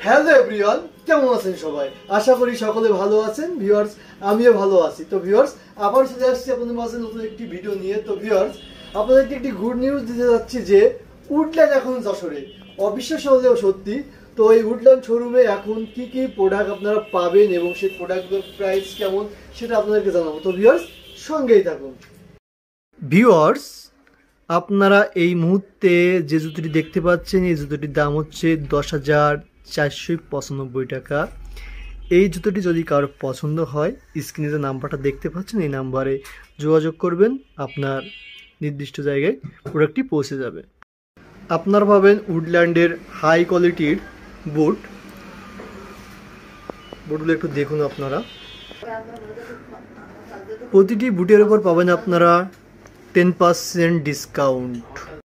Hello everyone, কেমন আছেন সবাই? আশা করি সকলে ভালো আছেন। ভিউয়ার্স, আমিও ভালো আছি। তো ভিউয়ার্স, আবার চলে আসছি আপনাদের মাঝে নতুন একটি ভিডিও নিয়ে। তো ভিউয়ার্স, আপনাদেরকে একটি গুড নিউজ দিতে যাচ্ছি যে উডল্যান্ড এখন যশোরে। অবিশ্বাস্য হলেও সত্যি। তো এই উডল্যান্ড শোরুমে এখন কি কি প্রোডাক্ট আপনারা পাবেন এবং সেই প্রোডাক্টগুলোর প্রাইস কেমন সেটা আপনাদেরকে জানাবো। তো ভিউয়ার্স, সঙ্গেই থাকুন। ভিউয়ার্স, আপনারা এই মুহূর্তে যে জুতোটি দেখতে পাচ্ছেন, এই জুতোটির দাম হচ্ছে 10,495 টাকা। এই জুতোটি যদি কারো পছন্দ হয়, স্ক্রিনে যে নাম্বারটা দেখতে পাচ্ছেন এই নাম্বারে যোগাযোগ করবেন, আপনার নির্দিষ্ট জায়গায় প্রোডাক্টটি পৌঁছে যাবে। আপনারা পাবেন উডল্যান্ডের হাই কোয়ালিটির বুটগুলো একটু দেখুন আপনারা। প্রতিটি বুটের উপর পাবেন আপনারা 10% ডিসকাউন্ট।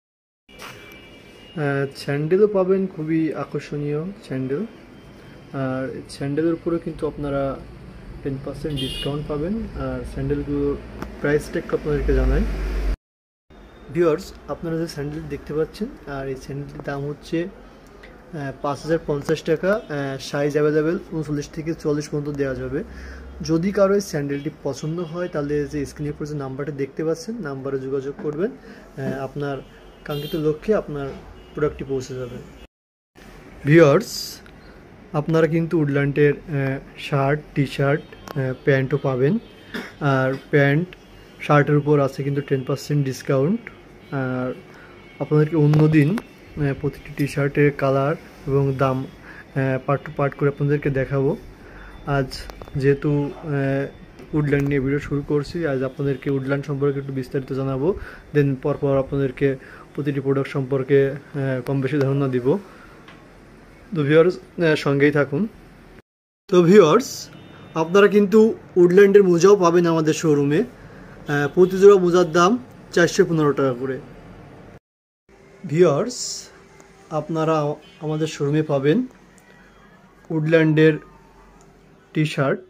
স্যান্ডেলও পাবেন, খুবই আকর্ষণীয় স্যান্ডেল। আর স্যান্ডেলের উপরেও কিন্তু আপনারা 10% ডিসকাউন্ট পাবেন। আর স্যান্ডেলগুলোর প্রাইসটা একটু আপনাদেরকে জানাই। ভিউয়ার্স, আপনারা যে স্যান্ডেল দেখতে পাচ্ছেন, আর এই স্যান্ডেলটির দাম হচ্ছে 5,050 টাকা। সাইজ অ্যাভেলেবেল 39 থেকে 44 পর্যন্ত দেওয়া যাবে। যদি কারো এই স্যান্ডেলটি পছন্দ হয়, তাহলে যে স্ক্রিনের উপর যে নাম্বারটা দেখতে পাচ্ছেন, নাম্বারে যোগাযোগ করবেন, আপনার কাঙ্ক্ষিত লক্ষ্যে আপনার প্রোডাক্টটি পৌঁছে যাবে। ভিউয়ার্স, আপনারা কিন্তু উডল্যান্ডের শার্ট, টি শার্ট, প্যান্টও পাবেন। আর প্যান্ট শার্টের উপর আছে কিন্তু 10% ডিসকাউন্ট। আর আপনাদেরকে অন্যদিন প্রতিটি টি শার্টের কালার এবং দাম পার্ট টু পার্ট করে আপনাদেরকে দেখাবো। আজ যেহেতু উডল্যান্ড নিয়ে ভিডিও শুরু করছি, আজ আপনাদেরকে উডল্যান্ড সম্পর্কে একটু বিস্তারিত জানাবো। দেন পরপর আপনাদেরকে প্রতিটি প্রোডাক্ট সম্পর্কে কম বেশি ধারণা দিব। তো ভিউয়ার্স, সঙ্গেই থাকুন। তো ভিউয়ার্স, আপনারা কিন্তু উডল্যান্ডের মোজাও পাবেন আমাদের শোরুমে। প্রতি জোড়া মোজার দাম 415 টাকা করে। ভিউয়ার্স, আপনারা আমাদের শোরুমে পাবেন উডল্যান্ডের টি শার্ট।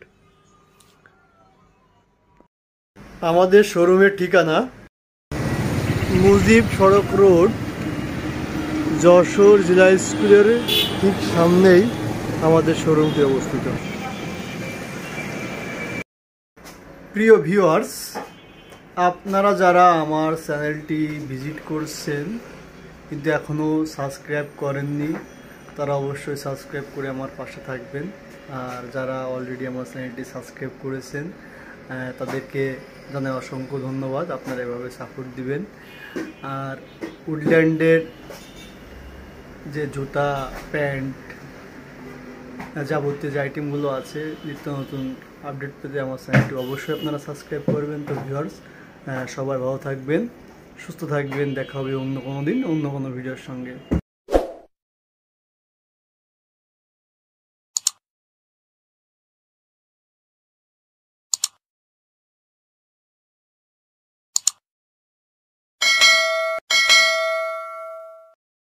আমাদের শোরুমের ঠিকানা মুজিব সড়ক রোড, যশোর জেলা স্কুলের ঠিক সামনেই আমাদের শোরুমটি অবস্থিত। প্রিয় ভিউয়ার্স, আপনারা যারা আমার চ্যানেলটি ভিজিট করছেন কিন্তু এখনও সাবস্ক্রাইব করেননি, তারা অবশ্যই সাবস্ক্রাইব করে আমার পাশে থাকবেন। আর যারা অলরেডি আমার চ্যানেলটি সাবস্ক্রাইব করেছেন, তাদেরকে জানাই অসংখ্য ধন্যবাদ। আপনারা এভাবে সাপোর্ট দিবেন। আর উডল্যান্ডের যে জুতা, প্যান্ট, যাবতীয় যে আইটেমগুলো আছে, নিত্য নতুন আপডেট পেতে আমার চ্যানেলটি অবশ্যই আপনারা সাবস্ক্রাইব করবেন। তো ভিউয়ার্স, সবাই ভালো থাকবেন, সুস্থ থাকবেন। দেখা হবে অন্য কোনো দিন অন্য কোনো ভিডিওর সঙ্গে।